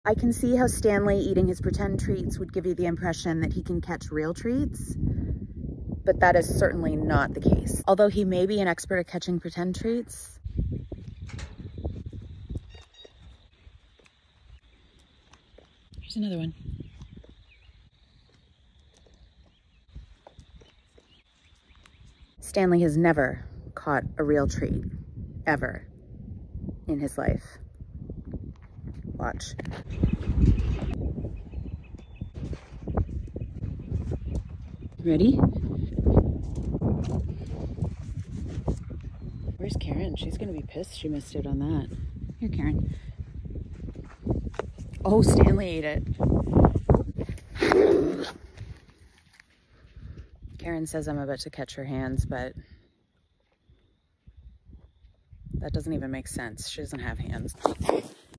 I can see how Stanley eating his pretend treats would give you the impression that he can catch real treats, but that is certainly not the case. Although he may be an expert at catching pretend treats. Here's another one. Stanley has never caught a real treat, ever, in his life. Watch. Ready? Where's Karen? She's gonna be pissed she missed out on that. Here, Karen. Oh, Stanley ate it. Karen says I'm about to catch her hands, but that doesn't even make sense. She doesn't have hands.